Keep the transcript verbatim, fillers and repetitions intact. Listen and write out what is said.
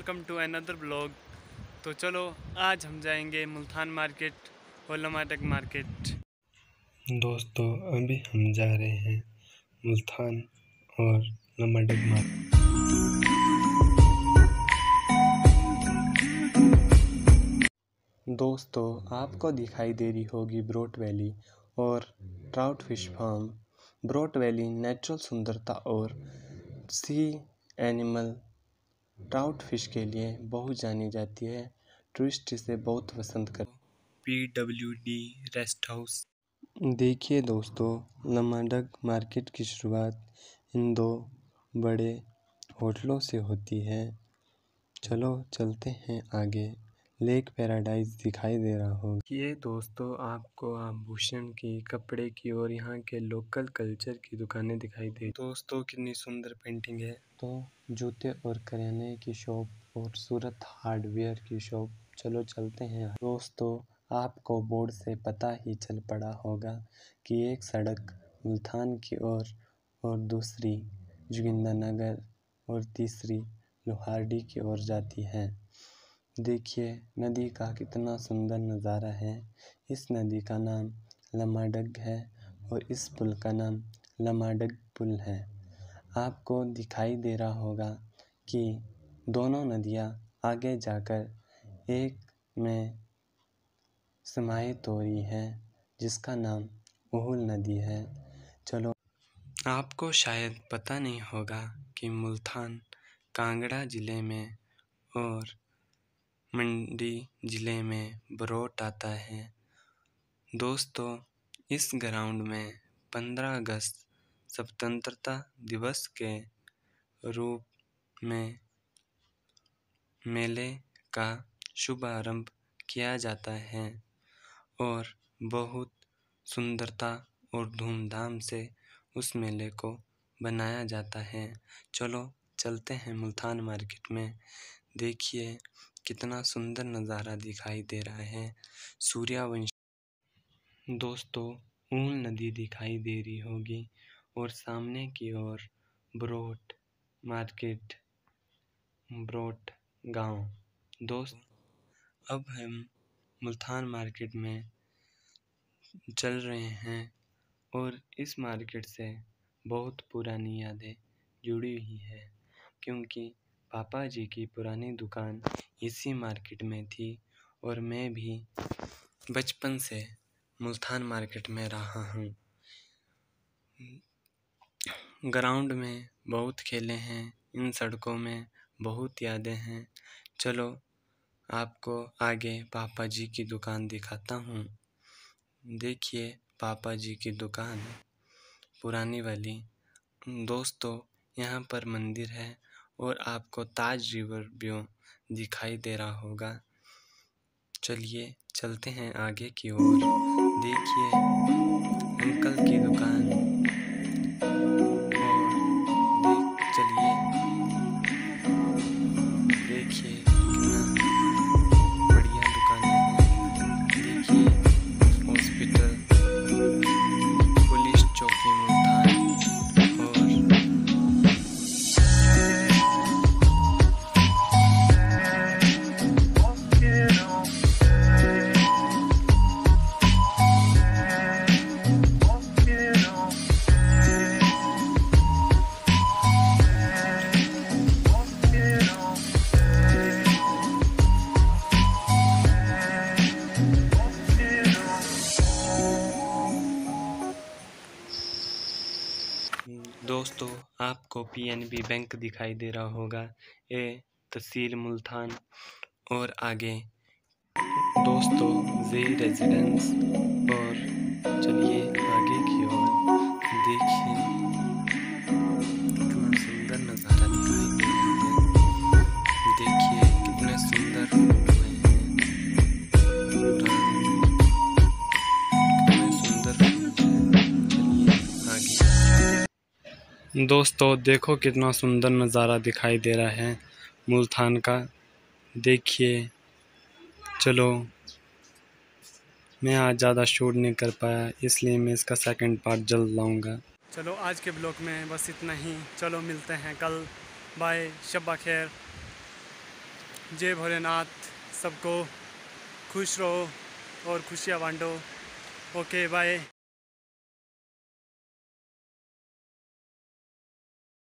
Welcome to another blog. तो चलो आज हम जाएंगे मुल्तान मार्केट और लमाडक मार्केट। दोस्तों अभी हम जा रहे हैं मुल्तान और लमाडक मार्केट। दोस्तों आपको दिखाई दे रही होगी ब्रोट वैली और trout fish farm. Barot valley natural सुंदरता और सी एनिमल ट्राउट फिश के लिए बहुत जानी जाती है। टूरिस्ट इसे बहुत पसंद करते। P W D rest house. देखिए दोस्तों, लमाडक मार्केट की शुरुआत इन दो बड़े होटलों से होती है। चलो चलते हैं आगे। लेक पैराडाइज दिखाई दे रहा हो। ये दोस्तों आपको आभूषण की, कपड़े की और यहाँ के लोकल कल्चर की दुकानें दिखाई दे। दोस्तों कितनी सुंदर पेंटिंग है। तो जूते और करियाने की शॉप और सूरत हार्डवेयर की शॉप। चलो चलते हैं। दोस्तों आपको बोर्ड से पता ही चल पड़ा होगा कि एक सड़क मुल्तान की ओर और, और दूसरी जोगिंद्रनगर और तीसरी लोहारडी की ओर जाती है। देखिए नदी का कितना सुंदर नज़ारा है। इस नदी का नाम लमाडक है और इस पुल का नाम लमाडक पुल है। आपको दिखाई दे रहा होगा कि दोनों नदियाँ आगे जाकर एक में समाहित हो रही है, जिसका नाम उहुल नदी है। चलो, आपको शायद पता नहीं होगा कि मुल्तान कांगड़ा ज़िले में और मंडी ज़िले में बरोट आता है। दोस्तों इस ग्राउंड में पंद्रह अगस्त स्वतंत्रता दिवस के रूप में मेले का शुभारंभ किया जाता है और बहुत सुंदरता और धूमधाम से उस मेले को बनाया जाता है। चलो चलते हैं मुल्तान मार्केट में। देखिए कितना सुंदर नज़ारा दिखाई दे रहा है। सूर्यवंश। दोस्तों ऊन नदी दिखाई दे रही होगी और सामने की ओर ब्रोट मार्केट, ब्रोट गांव। दोस्त अब हम मुल्तान मार्केट में चल रहे हैं और इस मार्केट से बहुत पुरानी यादें जुड़ी हुई है, क्योंकि पापा जी की पुरानी दुकान इसी मार्केट में थी और मैं भी बचपन से मुल्तान मार्केट में रहा हूँ। ग्राउंड में बहुत खेले हैं, इन सड़कों में बहुत यादें हैं। चलो आपको आगे पापा जी की दुकान दिखाता हूँ। देखिए पापा जी की दुकान पुरानी वाली। दोस्तों यहाँ पर मंदिर है और आपको ताज रिवर व्यू दिखाई दे रहा होगा। चलिए चलते हैं आगे की ओर। देखिए अंकल की दुकान और देख चलिए देखिए कितना बढ़िया दुकानें हैं। देखिए हॉस्पिटल, पुलिस चौकी मुल्तान और दोस्तों आपको पीएनबी बैंक दिखाई दे रहा होगा। ये तहसील मुल्तान और आगे दोस्तों जी रेजिडेंस। और चलिए आगे की ओर। देखिए कितना सुंदर नज़ारा दिखाई दे रहा है। देखिए कितने सुंदर फूल हुए हैं, कितने सुंदर फूल हैं। चलिए आगे। दोस्तों देखो कितना सुंदर नज़ारा दिखाई दे रहा है मुल्तान का। देखिए चलो मैं आज ज़्यादा शूट नहीं कर पाया, इसलिए मैं इसका सेकंड पार्ट जल्द लाऊंगा। चलो आज के ब्लॉग में बस इतना ही। चलो मिलते हैं कल। बाय, शब्बा खैर। जय भोलेनाथ, सबको खुश रहो और खुशियाँ बांटो। Okay bye.